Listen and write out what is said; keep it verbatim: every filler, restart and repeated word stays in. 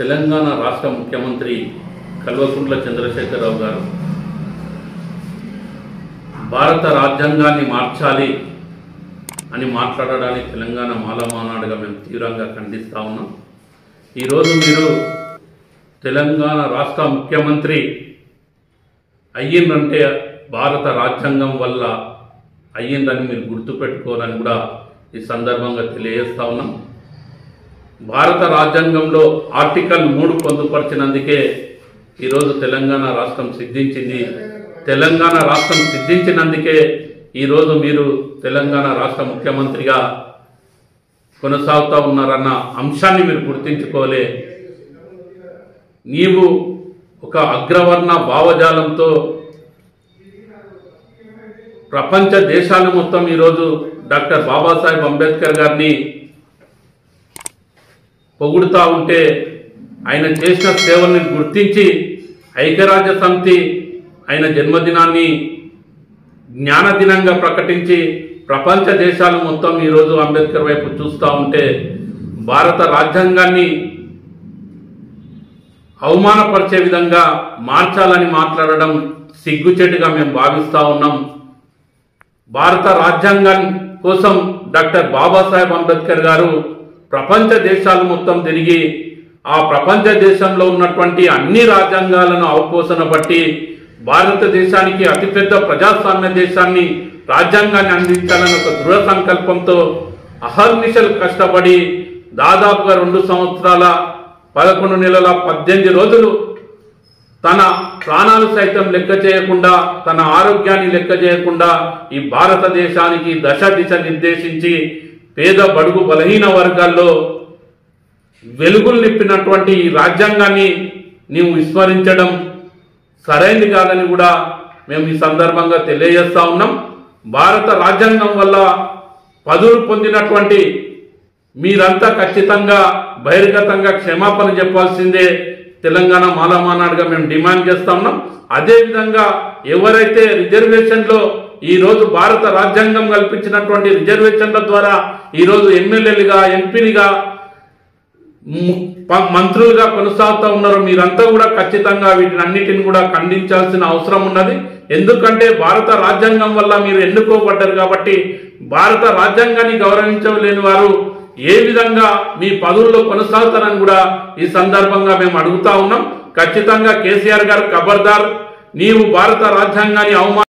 తెలంగాణ రాష్ట్ర ముఖ్యమంత్రి కల్వకుంట్ల చంద్రశేఖరరావు గారు భారత రాజ్యాంగాన్ని మార్చాలి అని మాట్లాడడానికి తెలంగాణ మాలమానాడుగా మేము తీవ్రంగా ఖండిస్తా ఉన్నాం. ఈరోజు మీరు తెలంగాణ రాష్ట్ర ముఖ్యమంత్రి అయ్యిందంటే భారత రాజ్యాంగం వల్ల అయ్యిందని మీరు గుర్తుపెట్టుకోవాలని కూడా ఈ సందర్భంగా తెలియజేస్తా ఉన్నాం. భారత రాజ్యాంగంలో ఆర్టికల్ మూడు పొందుపరిచినందుకే ఈరోజు తెలంగాణ రాష్ట్రం సిద్ధించింది. తెలంగాణ రాష్ట్రం సిద్ధించినందుకే ఈరోజు మీరు తెలంగాణ రాష్ట్ర ముఖ్యమంత్రిగా కొనసాగుతూ ఉన్నారన్న అంశాన్ని మీరు గుర్తించుకోలే. నీవు ఒక అగ్రవర్ణ భావజాలంతో ప్రపంచ దేశాలు మొత్తం ఈరోజు డాక్టర్ బాబాసాహెబ్ అంబేద్కర్ గారిని పొగుడుతూ ఉంటే ఆయన చేసిన సేవల్ని గుర్తించి ఐక్యరాజ్య సమితి ఆయన జన్మదినాన్ని జ్ఞాన దినంగా ప్రకటించి ప్రపంచ దేశాలు మొత్తం ఈరోజు అంబేద్కర్ వైపు చూస్తూ ఉంటే భారత రాజ్యాంగాన్ని అవమానపరిచే విధంగా మార్చాలని మాట్లాడడం సిగ్గుచేటుగా మేము భావిస్తూ ఉన్నాం. భారత రాజ్యాంగం కోసం డాక్టర్ బాబాసాహెబ్ అంబేద్కర్ గారు ప్రపంచ దేశాలు మొత్తం తిరిగి ఆ ప్రపంచ దేశంలో ఉన్నటువంటి అన్ని రాజ్యాంగాలను అవపోసన బట్టి భారతదేశానికి అతిపెద్ద ప్రజాస్వామ్య దేశాన్ని రాజ్యాంగాన్ని అందించాలని ఒక దృఢ సంకల్పంతో అహర్నిశలు కష్టపడి దాదాపుగా రెండు సంవత్సరాల పదకొండు నెలల పద్దెనిమిది రోజులు తన ప్రాణాలు సైతం లెక్క చేయకుండా తన ఆరోగ్యాన్ని లెక్క చేయకుండా ఈ భారతదేశానికి దశ దిశ నిర్దేశించి పేద బడుగు బలహీన వర్గాల్లో వెలుగులు నింపినటువంటి ఈ రాజ్యాంగాన్ని నీవు విస్మరించడం సరైంది కాదని కూడా మేము ఈ సందర్భంగా తెలియజేస్తా ఉన్నాం. భారత రాజ్యాంగం వల్ల పదవులు పొందినటువంటి మీరంతా ఖచ్చితంగా బహిర్గతంగా క్షమాపణ చెప్పాల్సిందే తెలంగాణ మాలమానాడుగా మేము డిమాండ్ చేస్తా ఉన్నాం. అదేవిధంగా ఎవరైతే రిజర్వేషన్లో ఈరోజు భారత రాజ్యాంగం కల్పించినటువంటి రిజర్వేషన్ల ద్వారా ఈరోజు ఎమ్మెల్యేలుగా ఎంపీలుగా మంత్రులుగా కొనసాగుతూ ఉన్నారో మీరంతా కూడా ఖచ్చితంగా వీటిని అన్నిటిని కూడా ఖండించాల్సిన అవసరం ఉన్నది. ఎందుకంటే భారత రాజ్యాంగం వల్ల మీరు ఎన్నుకోబడ్డారు కాబట్టి భారత రాజ్యాంగాన్ని గౌరవించలేని వారు ఏ విధంగా మీ పదవుల్లో కొనసాగుతారని కూడా ఈ సందర్భంగా మేము అడుగుతా ఉన్నాం. ఖచ్చితంగా కేసీఆర్ గారు ఖబర్దార్, నీవు భారత రాజ్యాంగాన్ని అవమాన